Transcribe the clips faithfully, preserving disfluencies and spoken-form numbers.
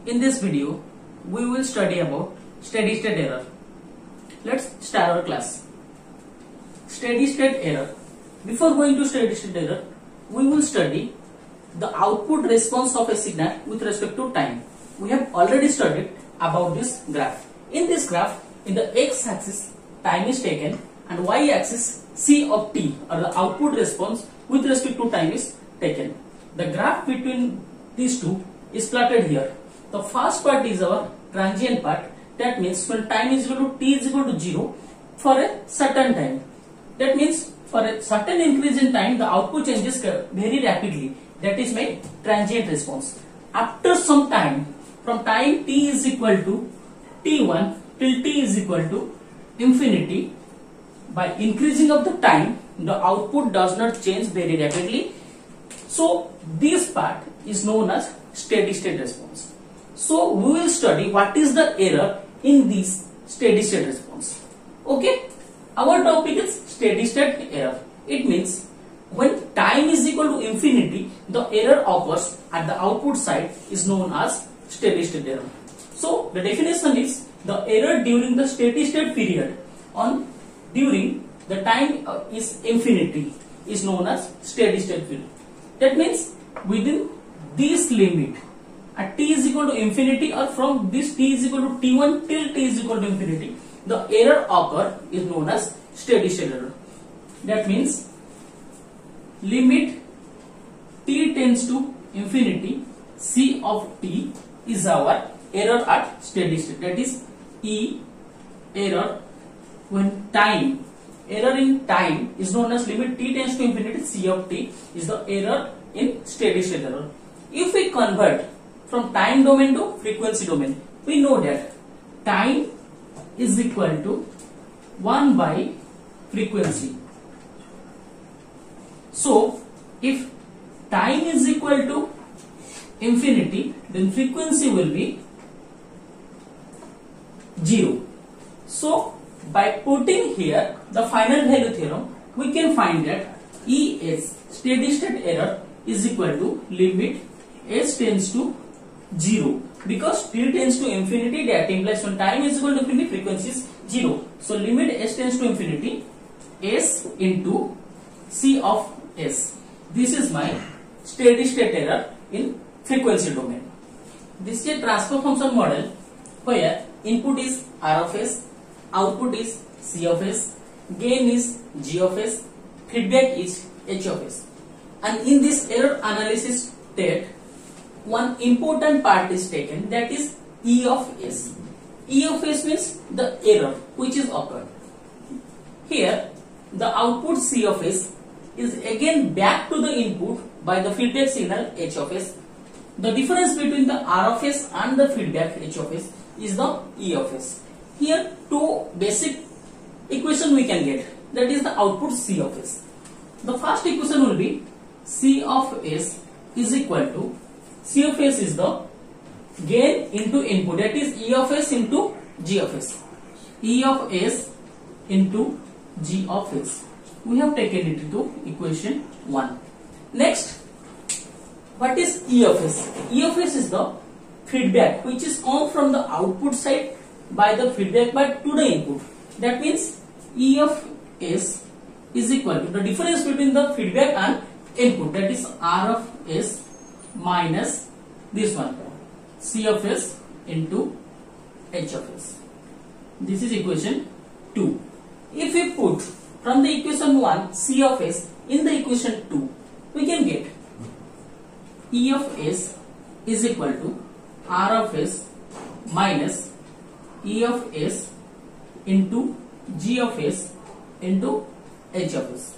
In this video, we will study about steady state error. Let's start our class. Steady state error. Before going to steady state error, we will study the output response of a signal with respect to time. We have already studied about this graph. In this graph, in the x-axis, time is taken, and y-axis, c of t, or the output response with respect to time, is taken. The graph between these two is plotted here. The first part is our transient part. That means when time is equal to t is equal to zero for a certain time. That means for a certain increase in time, the output changes very rapidly. That is my transient response. After some time, from time t is equal to t one till t is equal to infinity, by increasing of the time, the output does not change very rapidly. So this part is known as steady state response. So we will study what is the error in this steady state response. Okay, our topic is steady state error. It means when time is equal to infinity, the error occurs at the output side is known as steady state error. So the definition is the error during the steady state period on during the time uh, is infinity is known as steady state period. That means within this limit at t is equal to infinity, or from this t is equal to t one till t is equal to infinity, the error occur is known as steady state error. That means limit t tends to infinity, c of t is our error at steady state. That is E error when time, error in time is known as limit t tends to infinity, c of t is the error in steady state error. If we convert from time domain to frequency domain, we know that time is equal to one by frequency. So if time is equal to infinity, then frequency will be zero. So by putting here the final value theorem, we can find that E S, steady state error, is equal to limit s tends to zero, because t tends to infinity, that implies when time is equal to infinity, frequency is zero. So limit s tends to infinity, s into c of s. This is my steady state error in frequency domain. This is a transfer function model where input is r of s, output is c of s, gain is g of s, feedback is h of s. And in this error analysis state, one important part is taken, that is E of s. E of s means the error which is occurred. Here the output c of s is again back to the input by the feedback signal h of s. The difference between the r of s and the feedback h of s is the E of s. Here two basic equation we can get, that is the output c of s. The first equation will be c of s is equal to, c of s is the gain into input, that is E of s into g of s. E of s into g of s. We have taken it into equation one. Next, what is E of s? E of s is the feedback which is come from the output side by the feedback but to the input. That means E of s is equal to the difference between the feedback and input, that is r of s minus this one, c of s into h of s. This is equation two. If we put from the equation one c of s in the equation two, we can get E of s is equal to r of s minus E of s into g of s into h of s.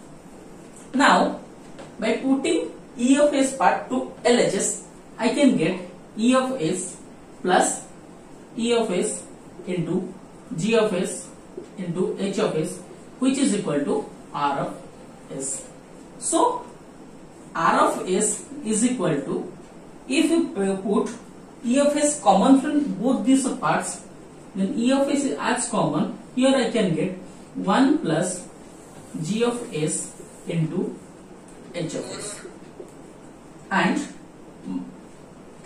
Now by putting E of s part to L H S, I can get E of s plus E of s into g of s into h of s, which is equal to r of s. So r of s is equal to, if you put E of s common from both these parts, then E of s as common, here I can get one plus g of s into h of s, and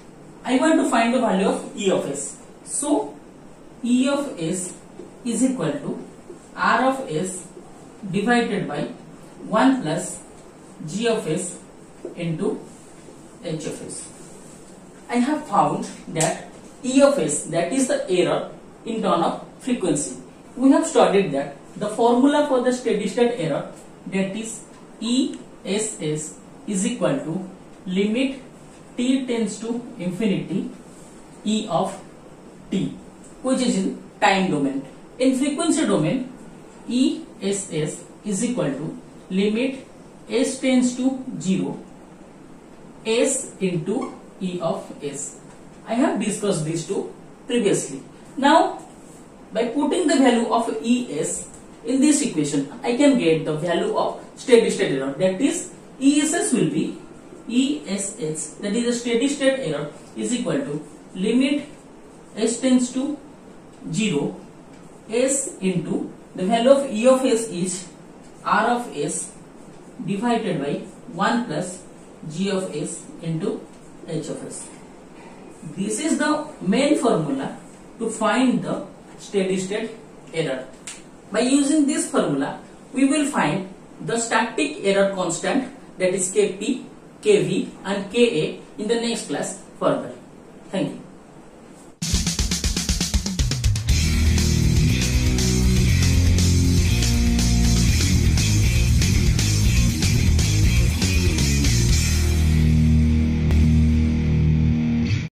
I want to find the value of E of S. So E of S is equal to R of S divided by one plus G of S into H of S. I have found that E of S, that is the error in terms of frequency. We have studied that the formula for the steady state error, that is E S S is equal to limit t tends to infinity E of t, which is in time domain. In frequency domain, E S S is equal to limit s tends to zero S into E of S. I have discussed these two previously. Now, by putting the value of E S in this equation, I can get the value of steady state error. That is, E S S will be E S S, that is the steady state error, is equal to limit s tends to zero S into the value of E of S is R of S divided by one plus G of S into H of S. This is the main formula to find the steady state error. By using this formula, we will find the static error constant, that is K P, K V and K A in the next class further. Thank you.